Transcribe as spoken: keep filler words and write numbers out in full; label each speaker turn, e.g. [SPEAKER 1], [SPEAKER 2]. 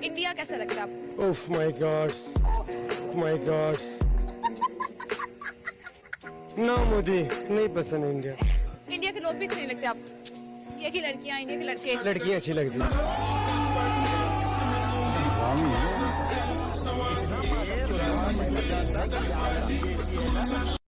[SPEAKER 1] India कैसा लगता है आपको?
[SPEAKER 2] Oh my god, my god, ना मोदी, नहीं पसंद है इंडिया।
[SPEAKER 1] इंडिया के लोग भी अच्छे नहीं लगते आपको? इंडिया की लड़कियां, इंडिया के लड़के?
[SPEAKER 2] लड़कियां अच्छी लगती हैं।